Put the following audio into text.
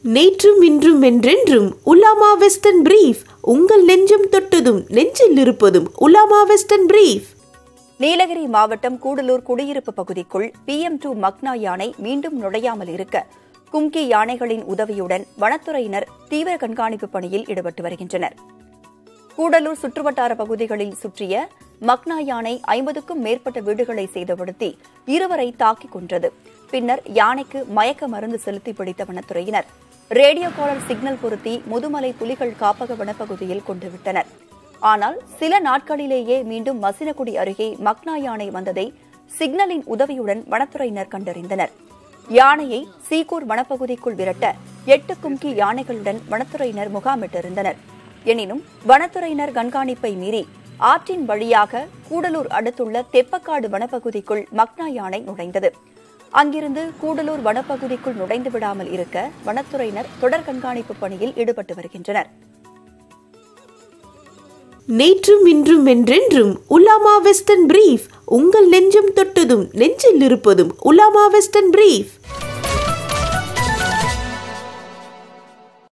நேற்றும் இன்றும் என்றென்றும் உலாமா வெஸ்டர்ன் பிரீஃப், உங்கள் நெஞ்சம் தொட்டதும் நெஞ்சில் இருப்பதும் உலாமா வெஸ்டர்ன் பிரீஃப். நீலகிரி மாவட்டம் கூடலூர் குடியிருப்பு பகுதிக்குள் PM2 மக்னா யானை மீண்டும் நுழையாமல் இருக்க கும்கி யானைகளின் உதவியுடன் வனத்துறையினர் தீவிர கண்காணிப்பு பணியில் ஈடுபட்டு வருகின்றனர். கூடலூர் சுற்றுவட்டார பகுதிகளில் சுற்றிய மக்னா யானை 50க்கும் மேற்பட்ட வீடுகளை சேதப்படுத்தி 2 தாக்கிக் கொன்றது. பின்னர் யானைக்கு மயக்க மருந்து செலுத்தி பிடித்த வனத்துறையினர் ரேடியோ காலர் சிக்னல் பொருத்தி முதுமலை புலிகள் காப்பக வனப்பகுதியில் கொண்டுவிட்டனர். ஆனால் சில நாட்களிலேயே மீண்டும் மசினகுடி அருகே மக்னா யானை வந்ததை சிக்னலின் உதவியுடன் வனத்துறையினர் கண்டறிந்தனர். யானையை சீக்கூர் வனப்பகுதிக்குள் விரட்ட 8 கும்கி யானைகளுடன் வனத்துறையினர் முகாமிட்டிருந்தனர். எனினும் வனத்துறையினர் கண்காணிப்பை மீறி ஆற்றின் வழியாக கூடலூர் அடுத்துள்ள தெப்பக்காடு வனப்பகுதிக்குள் மக்னா யானை நுழைந்தது. அங்கிருந்து கூடலூர் வனப்பகுதிக்குள் நுழைந்து விடாமல் இருக்க வனத்துறையினர் தொடர் கண்காணிப்பு பணியில் ஈடுபட்டு வருகின்றனர். நேற்றும் இன்றும் என்றென்றும் உலாமா வெஸ்டர்ன் பிரீஃப், உங்கள் நெஞ்சம் தொட்டதும் நெஞ்சில் இருப்பதும் உலாமா வெஸ்டர்ன் பிரீஃப்.